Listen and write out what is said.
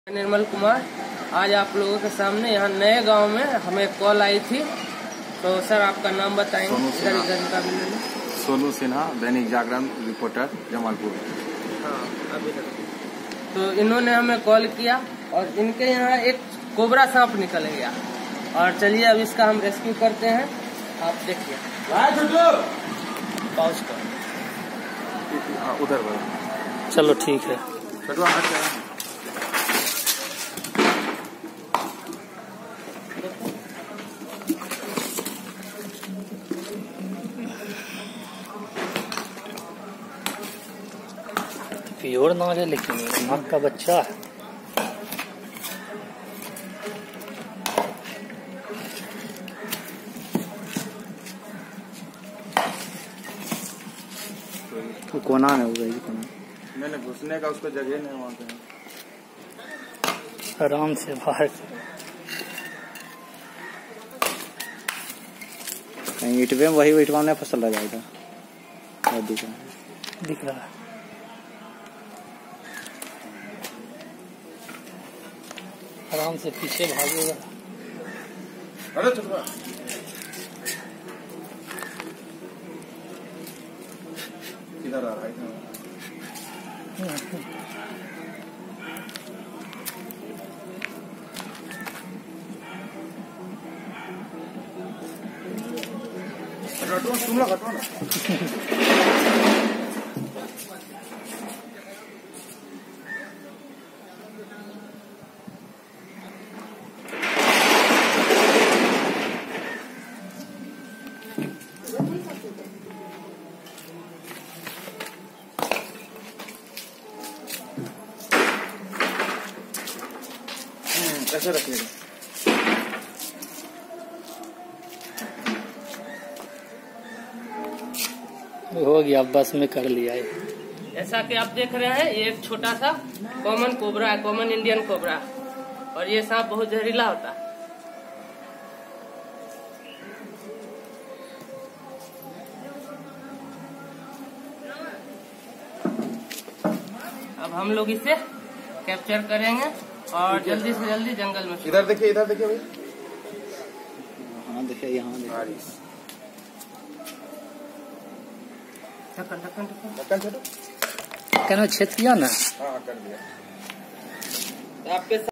निर्मल कुमार, आज आप लोगों के सामने यहाँ नए गांव में हमें कॉल आई थी। तो सर आपका नाम बताएंगे? सोनू सिन्हा, दैनिक जागरण रिपोर्टर, जमालपुर। हाँ अभी तक। तो इन्होंने हमें कॉल किया और इनके यहाँ एक कोबरा सांप निकल गया और चलिए अब इसका हम रेस्क्यू करते हैं। आप देखिए पॉज कर उधर चलो ठीक है। प्योर नाज है लेकिन नाक का बच्चा है। तो कोना में हो गई कोना। मैंने घुसने का उसको जगह नहीं वहाँ पे। आराम से बाहर कहीं ईटवे में वही ईटवा में फसल रह जाएगा। दिख रहा है। आराम से पीछे भागेगा। अरे चुप किधर आ रहा है? हटो ना। ऐसे रखिएगा। हो गया, बस में कर लिया है। ऐसा कि आप देख रहे हैं ये एक छोटा सा कॉमन कोबरा है, कॉमन इंडियन कोबरा, और ये सांप बहुत जहरीला होता है। अब हम लोग इसे कैप्चर करेंगे और जल्दी से जल्दी जंगल में। इधर देखिए भाई। हाँ देखिए, यहाँ देखिए। ढक्कन छोड़ो। कहना छेद किया ना। हाँ कर दिया। आपके